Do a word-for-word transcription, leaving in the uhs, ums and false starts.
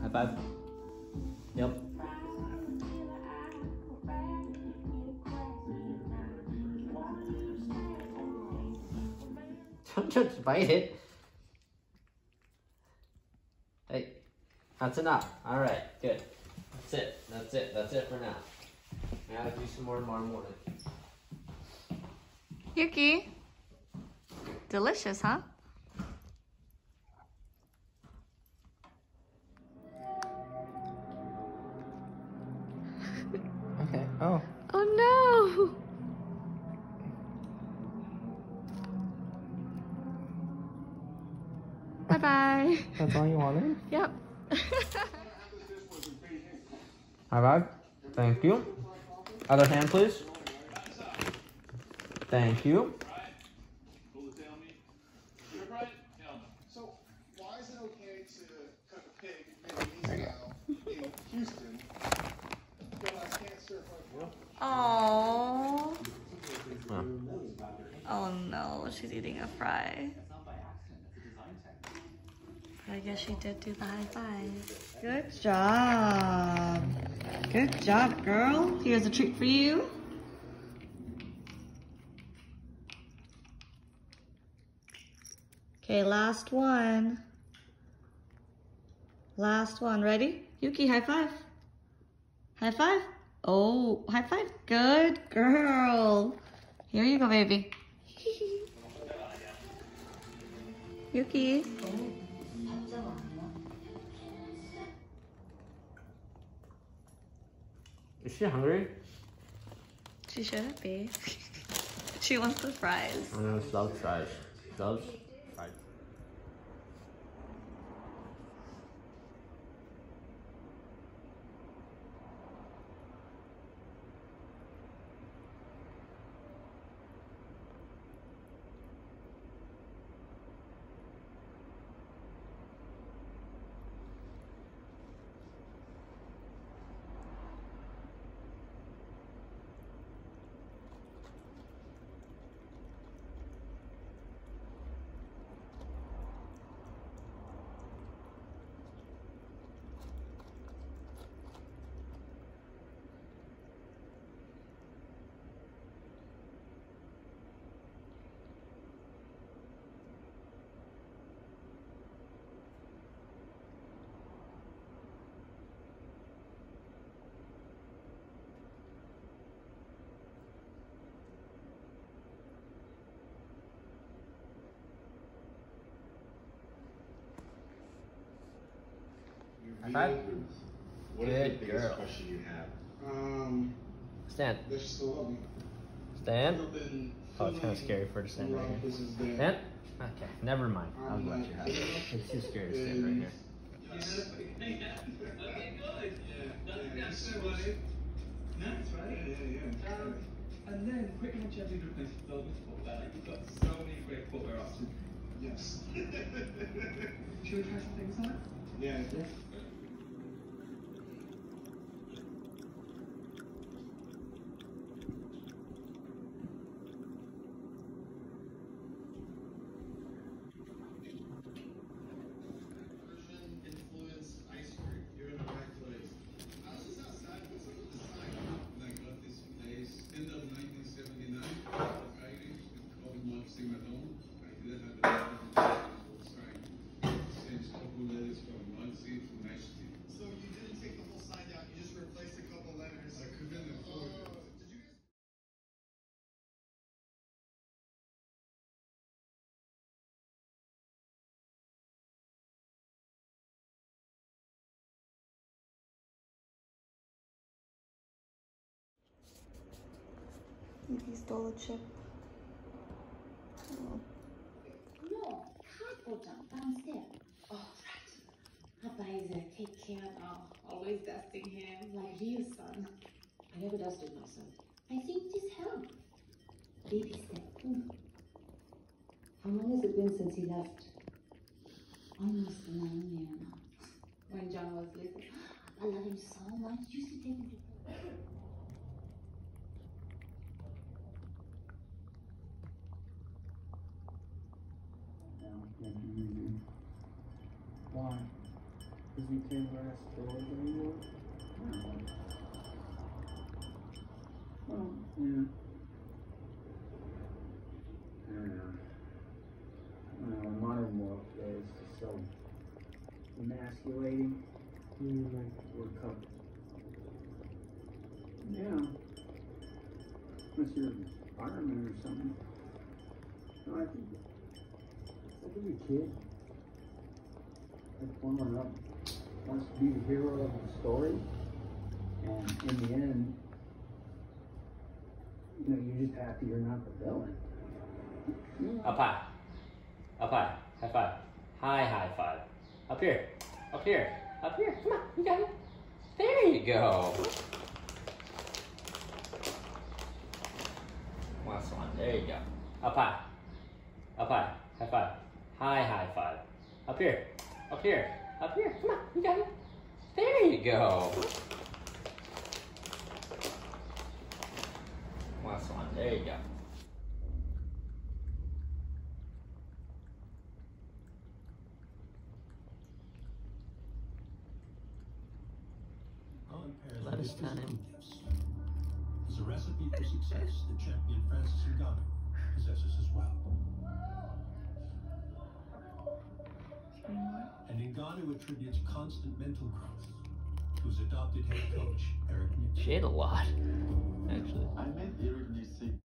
High five. Yep. Don't just bite it. Hey, that's enough. All right, good. That's it. That's it. That's it for now. Now I'll do some more tomorrow morning. Yuki. Delicious, huh? Okay. Oh. Oh no! Bye bye. That's all you wanted? Yep. High five. Thank you. Other hand, please. Thank you. So, why is it okay to cook a pig Vietnamese style in Houston, but I can't serve like Oh. Oh no, she's eating a fry. I guess she did do the high five. Good job. Good job, girl. Here's a treat for you. Okay, last one. Last one. Ready? Yuki, high five. High five. Oh, high five. Good girl. Here you go, baby. Yuki. Is she hungry? She shouldn't be. She wants the fries. I know, she loves fries. She loves fries. High five. What Good is the biggest girl. question you have? Um, Stand. they're still lovely. Stand. Oh, it's kind of scary for her to stand right here. Stand. Okay, never mind. I'll let you have it. It's too scary to stand right here. Okay, good. Yeah, that's so funny. Nice, right? Yeah, yeah, yeah. Um, and then, quick and gently replace the velvet footwear. You've got so many great footwear options. Yes. Should we try some things on? Yeah. Yeah. Influence ice cream. You're in the right place. I was just outside with some of the sign. And I got this place end of nineteen seventy-nine. Irish, it's called Moxie Madone. I didn't have the sign. Changed a couple letters from Moxie to Nasty. So you didn't take the whole sign down. You just replaced a couple letters. I couldn't afford it. Did you guys? He stole a chip. Oh. No, can't go down downstairs. Oh, right. Papa is a take care now, always dusting him like real son. I never dusted my son. I think this helped. Baby step. Hmm. How long has it been since he left? Almost nine years now. When John was little, I love him so much. Used to take him to Why? Because we can't last doors anymore? Well, yeah. I don't know. I don't know, modern world is just so emasculating. Mm, like we're covered. Yeah. Unless you're a fireman or something. No, I think I think a kid, like growing up, wants to be the hero of the story, and in the end, you know, you're just happy you're not the villain. Up high. Up high. High five. High high five. Up here. Up here. Up here. Come on. You got it. There you go. Last one. There you go. Up high. Up high. High five. High high five. Up here. Up here. Up here. Come on. You got it. There you go. Last one. There you go. Lettuce time. Is a recipe for success that champion Francis Ngannou possesses as well. And Ngannou attributes constant mental growth to his adopted head coach, Eric Nick. She ate a lot, actually. I met Eric this